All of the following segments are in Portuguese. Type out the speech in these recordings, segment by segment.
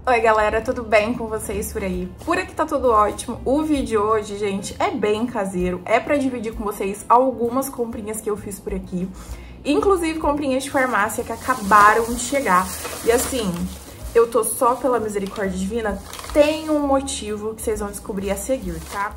Oi galera, tudo bem com vocês por aí? Por aqui tá tudo ótimo. O vídeo de hoje, gente, é bem caseiro. É pra dividir com vocês algumas comprinhas que eu fiz por aqui. Inclusive comprinhas de farmácia que acabaram de chegar. E assim, eu tô só pela misericórdia divina. Tem um motivo que vocês vão descobrir a seguir, tá?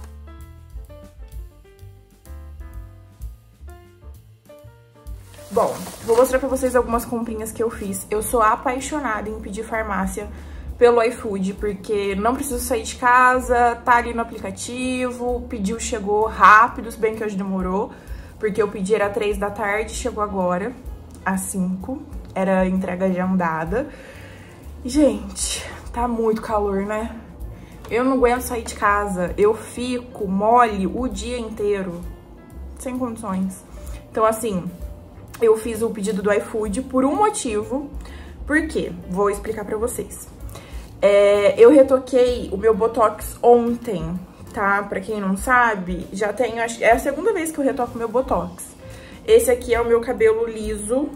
Bom, vou mostrar pra vocês algumas comprinhas que eu fiz. Eu sou apaixonada em pedir farmácia pelo iFood, porque não preciso sair de casa, tá ali no aplicativo, pediu, chegou rápido, se bem que hoje demorou, porque eu pedi era 3 da tarde, chegou agora, às 5, era entrega agendada. Gente, tá muito calor, né? Eu não aguento sair de casa, eu fico mole o dia inteiro, sem condições. Então, assim, eu fiz o pedido do iFood por um motivo. Por quê? Vou explicar pra vocês. Eu retoquei o meu Botox ontem, tá? Pra quem não sabe, já tenho... É a segunda vez que eu retoco meu Botox. Esse aqui é o meu cabelo liso.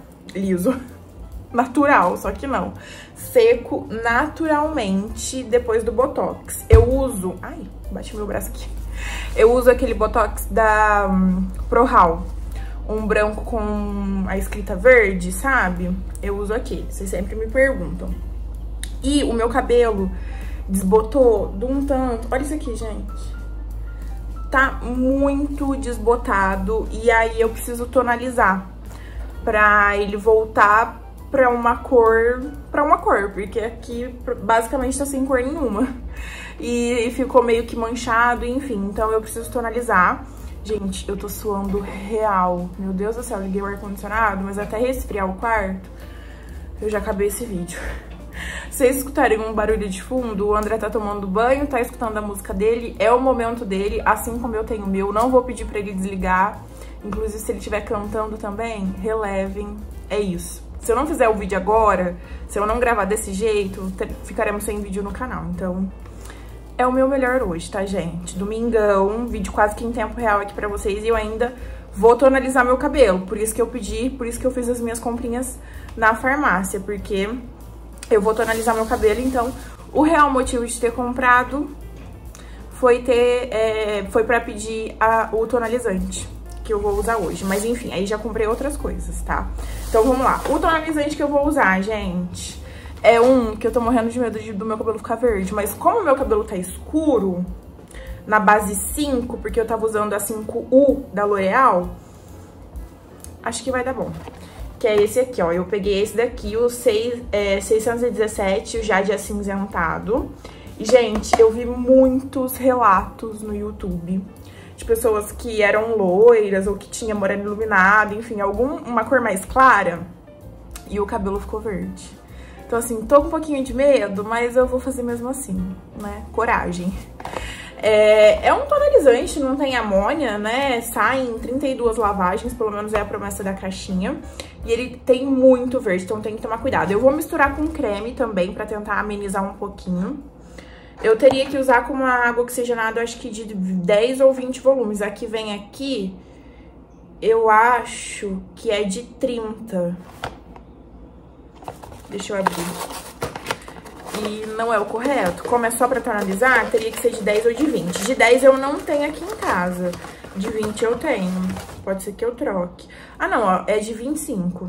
Natural, só que não. Seco naturalmente depois do Botox. Eu uso... Ai, bati meu braço aqui. Eu uso aquele Botox da ProHaul. Um branco com a escrita verde, sabe? Eu uso aqui, vocês sempre me perguntam. E o meu cabelo desbotou de um tanto. Olha isso aqui, gente. Tá muito desbotado. E aí eu preciso tonalizar pra ele voltar pra uma cor. Porque aqui basicamente tá sem cor nenhuma. E ficou meio que manchado, enfim. Então eu preciso tonalizar. Gente, eu tô suando real. Meu Deus do céu, liguei o ar-condicionado, mas até resfriar o quarto, eu já acabei esse vídeo. Se vocês escutarem um barulho de fundo, o André tá tomando banho, tá escutando a música dele, é o momento dele, assim como eu tenho o meu. Não vou pedir pra ele desligar. Inclusive, se ele estiver cantando também, relevem. É isso. Se eu não fizer o vídeo agora, se eu não gravar desse jeito, ficaremos sem vídeo no canal. Então... é o meu melhor hoje, tá, gente? Domingão, vídeo quase que em tempo real aqui pra vocês. E eu ainda vou tonalizar meu cabelo. Por isso que eu pedi, por isso que eu fiz as minhas comprinhas na farmácia. Porque eu vou tonalizar meu cabelo. Então, o real motivo de ter comprado foi pra pedir o tonalizante que eu vou usar hoje. Mas enfim, aí já comprei outras coisas, tá? Então, vamos lá. O tonalizante que eu vou usar, gente... é um que eu tô morrendo de medo do meu cabelo ficar verde. Mas como o meu cabelo tá escuro, na base 5, porque eu tava usando a 5U da L'Oreal, acho que vai dar bom. Que é esse aqui, ó. Eu peguei esse daqui, o 617, o Jade Acinzentado. E, gente, eu vi muitos relatos no YouTube de pessoas que eram loiras ou que tinha moreno iluminado, enfim, uma cor mais clara. E o cabelo ficou verde. Então, assim, tô com um pouquinho de medo, mas eu vou fazer mesmo assim, né? Coragem. É um tonalizante, não tem amônia, né? Sai em 32 lavagens, pelo menos é a promessa da caixinha. E ele tem muito verde, então tem que tomar cuidado. Eu vou misturar com creme também, pra tentar amenizar um pouquinho. Eu teria que usar com uma água oxigenada, acho que de 10 ou 20 volumes. A que vem aqui, eu acho que é de 30. Deixa eu abrir. E não é o correto. Como é só pra tonalizar, teria que ser de 10 ou de 20. De 10 eu não tenho aqui em casa. De 20 eu tenho. Pode ser que eu troque. Ah, não, ó. É de 25.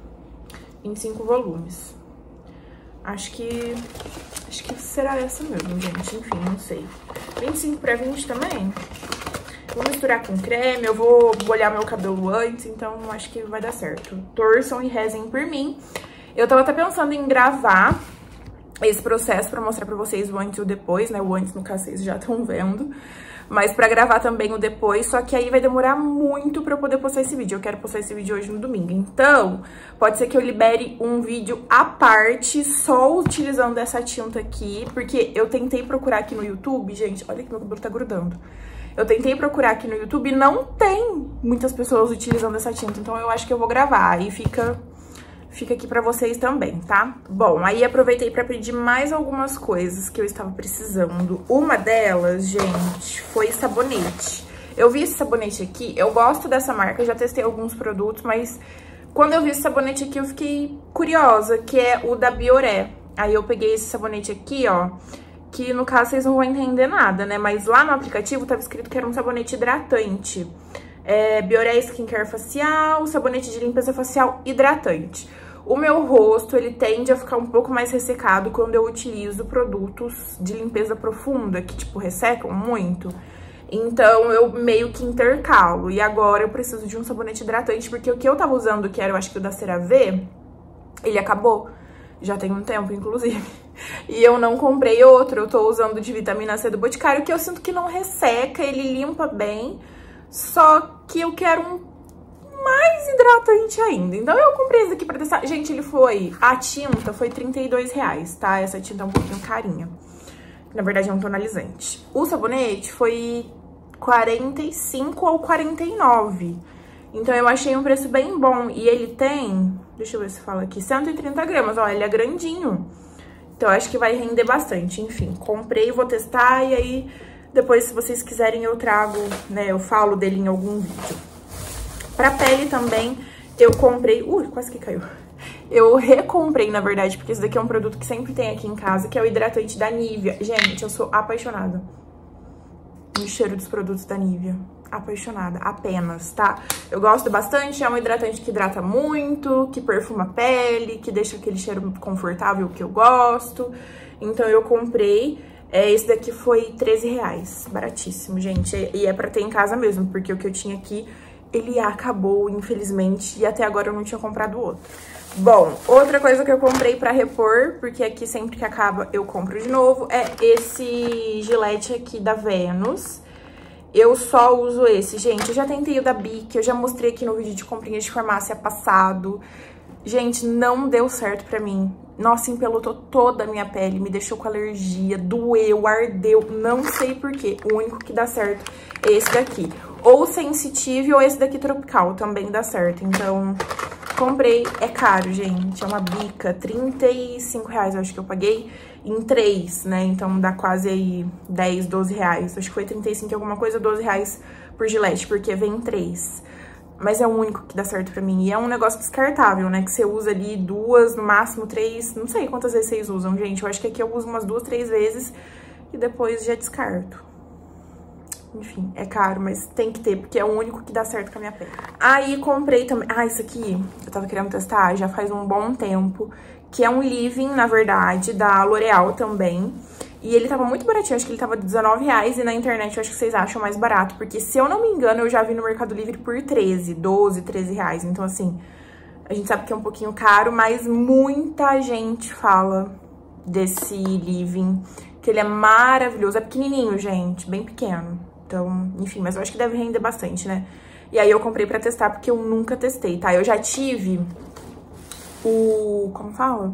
25 volumes. Acho que será essa mesmo, gente. Enfim, não sei. 25 pra 20 também? Vou misturar com creme. Eu vou molhar meu cabelo antes, então acho que vai dar certo. Torçam e rezem por mim. Eu tava até pensando em gravar esse processo pra mostrar pra vocês o antes e o depois, né? O antes, no caso, vocês já estão vendo. Mas pra gravar também o depois, só que aí vai demorar muito pra eu poder postar esse vídeo. Eu quero postar esse vídeo hoje no domingo. Então, pode ser que eu libere um vídeo à parte, só utilizando essa tinta aqui. Porque eu tentei procurar aqui no YouTube, gente, olha que meu cabelo tá grudando. Eu tentei procurar aqui no YouTube e não tem muitas pessoas utilizando essa tinta. Então eu acho que eu vou gravar, aí fica aqui pra vocês também, tá? Bom, aí aproveitei pra pedir mais algumas coisas que eu estava precisando. Uma delas, gente, foi sabonete. Eu vi esse sabonete aqui, eu gosto dessa marca, já testei alguns produtos, mas quando eu vi esse sabonete aqui eu fiquei curiosa, que é o da Bioré. Aí eu peguei esse sabonete aqui, ó, que no caso vocês não vão entender nada, né? Mas lá no aplicativo tava escrito que era um sabonete hidratante. Bioré Skincare Facial, sabonete de limpeza facial hidratante. O meu rosto, ele tende a ficar um pouco mais ressecado quando eu utilizo produtos de limpeza profunda, que, tipo, ressecam muito. Então, eu meio que intercalo. E agora eu preciso de um sabonete hidratante, porque o que eu tava usando, que era, eu acho que o da CeraVe, ele acabou. Já tem um tempo, inclusive. E eu não comprei outro. Eu tô usando de vitamina C do Boticário, que eu sinto que não resseca, ele limpa bem. Só que eu quero um mais hidratante ainda. Então eu comprei esse aqui pra testar. Gente, ele foi... A tinta foi R$32, tá? Essa tinta é um pouquinho carinha. Na verdade é um tonalizante. O sabonete foi 45 ou 49. Então eu achei um preço bem bom. E ele tem... Deixa eu ver se fala aqui. 130 gramas, ó. Ele é grandinho. Então eu acho que vai render bastante. Enfim, comprei, vou testar. E aí, depois, se vocês quiserem, eu trago, né? Eu falo dele em algum vídeo. Pra pele também, eu comprei... quase que caiu. Eu recomprei, na verdade, porque esse daqui é um produto que sempre tem aqui em casa, que é o hidratante da Nivea. Gente, eu sou apaixonada no cheiro dos produtos da Nivea. Apaixonada, apenas, tá? Eu gosto bastante, é um hidratante que hidrata muito, que perfuma a pele, que deixa aquele cheiro confortável que eu gosto. Então eu comprei... esse daqui foi R$13, baratíssimo, gente. E é pra ter em casa mesmo, porque o que eu tinha aqui... ele acabou, infelizmente, e até agora eu não tinha comprado outro. Bom, outra coisa que eu comprei pra repor, porque aqui sempre que acaba eu compro de novo, é esse gilete aqui da Venus. Eu só uso esse, gente. Eu já tentei o da Bic, eu já mostrei aqui no vídeo de comprinhas de farmácia passado. Gente, não deu certo pra mim. Nossa, empelotou toda a minha pele, me deixou com alergia, doeu, ardeu, não sei porquê. O único que dá certo é esse daqui. Ou Sensitive ou esse daqui Tropical, também dá certo. Então, comprei. É caro, gente, é uma bica, R$35, eu acho que eu paguei em 3, né? Então, dá quase aí 10, 12 reais. Acho que foi 35 e alguma coisa, 12 reais por gilete, porque vem 3. Mas é o único que dá certo pra mim. E é um negócio descartável, né? Que você usa ali 2, no máximo 3. Não sei quantas vezes vocês usam, gente. Eu acho que aqui eu uso umas 2, 3 vezes e depois já descarto. Enfim, é caro, mas tem que ter, porque é o único que dá certo com a minha pele. Aí comprei também... isso aqui eu tava querendo testar já faz um bom tempo. Que é um Living, na verdade, da L'Oréal também. E ele tava muito baratinho, acho que ele tava R$19 e na internet eu acho que vocês acham mais barato. Porque, se eu não me engano, eu já vi no Mercado Livre por 13, 12, 13 reais. Então, assim, a gente sabe que é um pouquinho caro, mas muita gente fala desse Living, que ele é maravilhoso. É pequenininho, gente, bem pequeno. Então, enfim, mas eu acho que deve render bastante, né? E aí eu comprei pra testar, porque eu nunca testei, tá? Eu já tive o... como fala?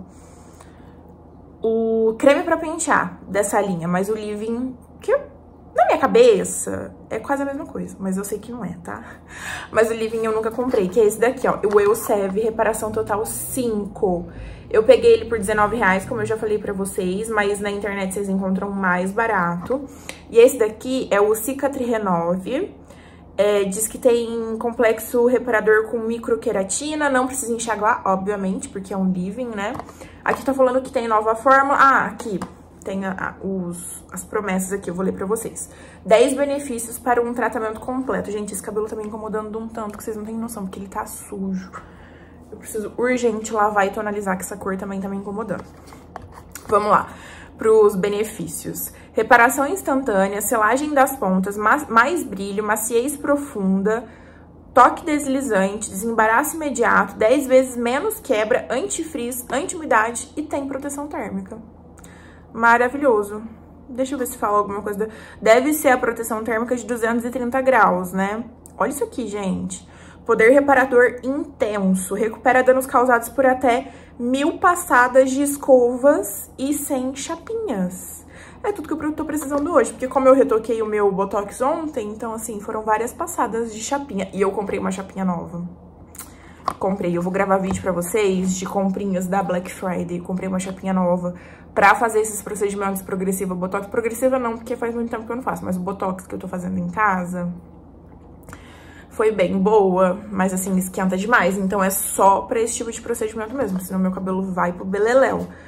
O creme pra pentear dessa linha, mas o Living, que na minha cabeça é quase a mesma coisa, mas eu sei que não é, tá? Mas o Living eu nunca comprei, que é esse daqui, ó, o Elseve Reparação Total 5. Eu peguei ele por R$19, como eu já falei pra vocês, mas na internet vocês encontram mais barato. E esse daqui é o Cicatri Renove. Diz que tem complexo reparador com microqueratina, não precisa enxaguar, obviamente, porque é um Living, né? Aqui tá falando que tem nova fórmula. Aqui tem as promessas aqui, eu vou ler pra vocês. 10 benefícios para um tratamento completo. Gente, esse cabelo tá me incomodando de um tanto que vocês não têm noção, porque ele tá sujo. Eu preciso urgente lavar e tonalizar, que essa cor também tá me incomodando. Vamos lá. Pros benefícios: reparação instantânea, selagem das pontas, mais brilho, maciez profunda, toque deslizante, desembaraço imediato, 10 vezes menos quebra, anti-frizz, anti-umidade e tem proteção térmica. Maravilhoso. Deixa eu ver se fala alguma coisa. Deve ser a proteção térmica de 230 graus, né? Olha isso aqui, gente. Poder reparador intenso. Recupera danos causados por até 1000 passadas de escovas e sem chapinhas. É tudo que eu tô precisando hoje, porque como eu retoquei o meu Botox ontem, então, assim, foram várias passadas de chapinha. E eu comprei uma chapinha nova. Comprei, eu vou gravar vídeo pra vocês de comprinhas da Black Friday. Comprei uma chapinha nova pra fazer esses procedimentos progressiva. Botox progressiva não, porque faz muito tempo que eu não faço, mas o Botox que eu tô fazendo em casa foi bem boa, mas assim, esquenta demais. Então é só pra esse tipo de procedimento mesmo, senão meu cabelo vai pro beleléu.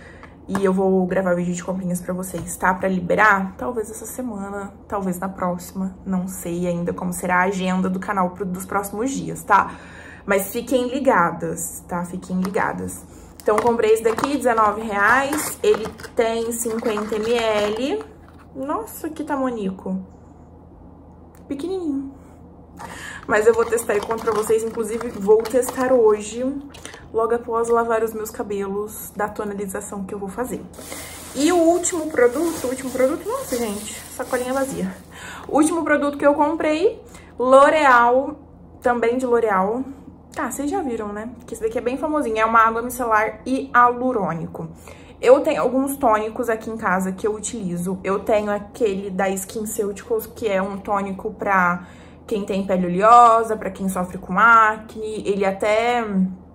E eu vou gravar vídeo de comprinhas pra vocês, tá? Pra liberar, talvez essa semana, talvez na próxima. Não sei ainda como será a agenda do canal dos próximos dias, tá? Mas fiquem ligadas, tá? Fiquem ligadas. Então, comprei esse daqui, R$19. Ele tem 50 ml. Nossa, que tamanico. Pequenininho. Mas eu vou testar e conto pra vocês. Inclusive, vou testar hoje, logo após lavar os meus cabelos, da tonalização que eu vou fazer. E o último produto, nossa, gente, sacolinha vazia. O último produto que eu comprei, L'Oréal, também de L'Oréal. Tá, vocês já viram, né? Que esse daqui é bem famosinho, é uma água micelar hialurônico. Eu tenho alguns tônicos aqui em casa que eu utilizo. Eu tenho aquele da SkinCeuticals, que é um tônico pra quem tem pele oleosa, pra quem sofre com acne. Ele até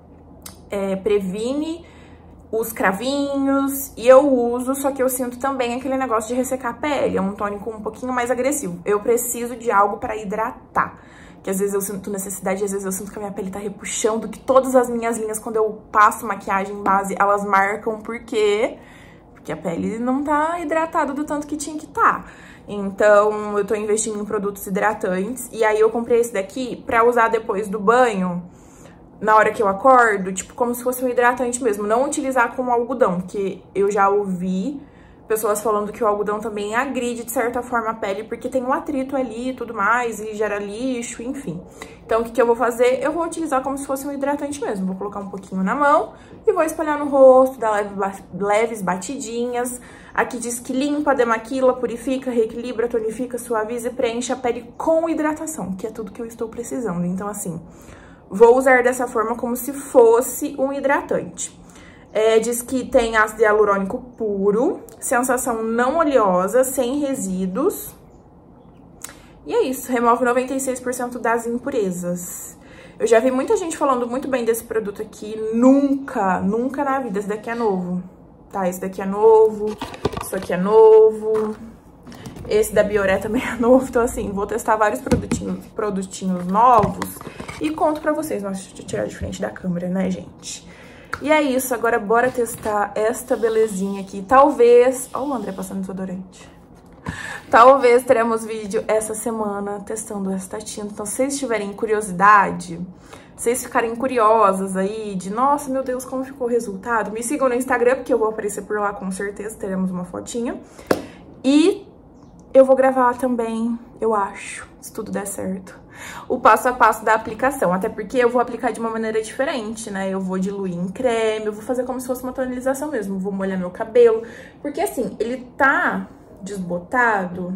previne os cravinhos, e eu uso, só que eu sinto também aquele negócio de ressecar a pele. É um tônico um pouquinho mais agressivo. Eu preciso de algo pra hidratar. Que às vezes eu sinto necessidade, às vezes eu sinto que a minha pele tá repuxando, que todas as minhas linhas, quando eu passo maquiagem base, elas marcam porque a pele não tá hidratada do tanto que tinha que tá. Então, eu tô investindo em produtos hidratantes, e aí eu comprei esse daqui pra usar depois do banho, na hora que eu acordo, tipo, como se fosse um hidratante mesmo. Não utilizar como algodão, que eu já ouvi pessoas falando que o algodão também agride, de certa forma, a pele, porque tem um atrito ali e tudo mais, e gera lixo, enfim. Então, o que eu vou fazer? Eu vou utilizar como se fosse um hidratante mesmo. Vou colocar um pouquinho na mão e vou espalhar no rosto, dar leves batidinhas. Aqui diz que limpa, demaquila, purifica, reequilibra, tonifica, suaviza e preenche a pele com hidratação, que é tudo que eu estou precisando. Então, assim, vou usar dessa forma como se fosse um hidratante. Diz que tem ácido hialurônico puro, sensação não oleosa, sem resíduos. E é isso, remove 96% das impurezas. Eu já vi muita gente falando muito bem desse produto aqui, nunca na vida. Esse daqui é novo, tá? Esse daqui é novo, isso aqui é novo, esse da Bioré também é novo. Então, assim, vou testar vários produtinhos novos e conto pra vocês. Nossa, deixa eu tirar de frente da câmera, né, gente? E é isso, agora bora testar esta belezinha aqui. Talvez... Ó o André passando desodorante. Talvez teremos vídeo essa semana testando esta tinta. Então, se vocês tiverem curiosidade, se vocês ficarem curiosas aí de... Nossa, meu Deus, como ficou o resultado? Me sigam no Instagram, porque eu vou aparecer por lá com certeza. Teremos uma fotinha. E eu vou gravar também, eu acho, se tudo der certo, o passo a passo da aplicação, até porque eu vou aplicar de uma maneira diferente, né? Eu vou diluir em creme, eu vou fazer como se fosse uma tonalização mesmo, vou molhar meu cabelo, porque assim, ele tá desbotado,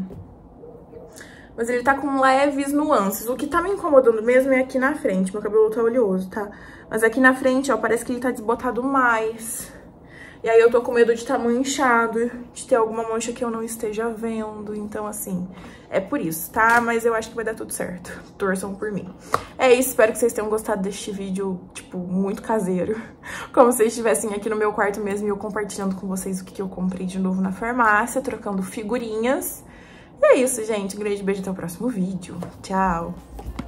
mas ele tá com leves nuances. O que tá me incomodando mesmo é aqui na frente, meu cabelo tá oleoso, tá? Mas aqui na frente, ó, parece que ele tá desbotado mais. E aí eu tô com medo de estar manchado, de ter alguma mancha que eu não esteja vendo. Então, assim, é por isso, tá? Mas eu acho que vai dar tudo certo. Torçam por mim. É isso, espero que vocês tenham gostado deste vídeo, tipo, muito caseiro. Como se vocês estivessem aqui no meu quarto mesmo e eu compartilhando com vocês o que eu comprei de novo na farmácia, trocando figurinhas. E é isso, gente. Um grande beijo, até o próximo vídeo. Tchau!